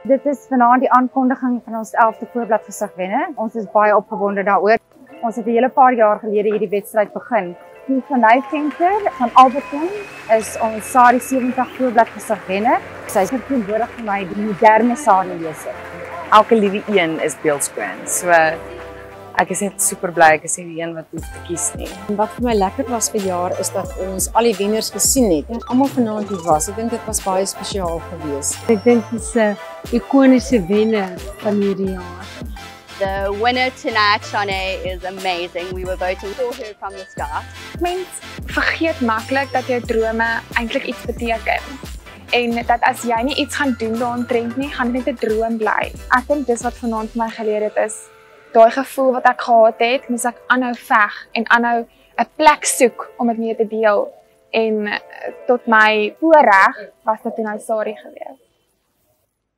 Dit is vanaand die aankondiging van ons 11de Voorblad gesigwenner. Ons is baie opgewonde daaroor. Ons het 'n hele paar jaar gelede hierdie wedstryd begin. Die Van Nuys Venter van Alberton is ons SARI 70 Voorblad gesigwenner. Sy is verteenwoordig vir my die moderne SARI leser. Elke liewe een is beeldskraan. So ek is net super bly ek is nie die een wat hoef te kies nie. En wat vir my lekker was vir jaar is dat ons al die wenners gesien het en almal vanaand hier was. Ek dink dit was baie spesiaal geweest. Ek dink dit is 'n ikoniese wenner van hierdie jaar. The winner tonight, Shanae, is amazing. We were voting for her from the start. Mens vergeet maklik dat jou drome eintlik iets beteken. En dat as jy nie iets gaan doen daaromtrent nie, gaan dit net 'n droom bly. Ek dink dis wat vanaand vir my geleer het is daai gevoel wat ek gehad het, moes ek aanhou veg en aanhou 'n plek soek om dit mee te deel. En tot my voorreg was dit nou SARI gewees.